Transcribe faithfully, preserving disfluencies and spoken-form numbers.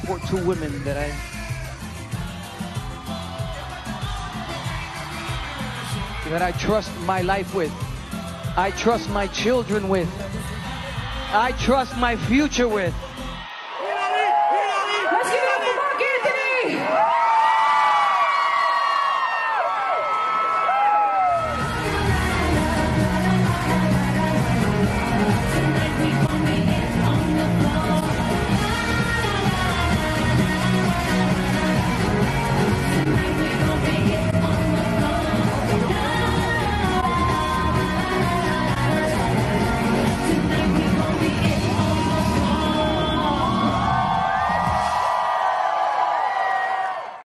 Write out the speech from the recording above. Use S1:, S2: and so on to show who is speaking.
S1: support two women that I that I trust my life with. I trust my children with. I trust my future with.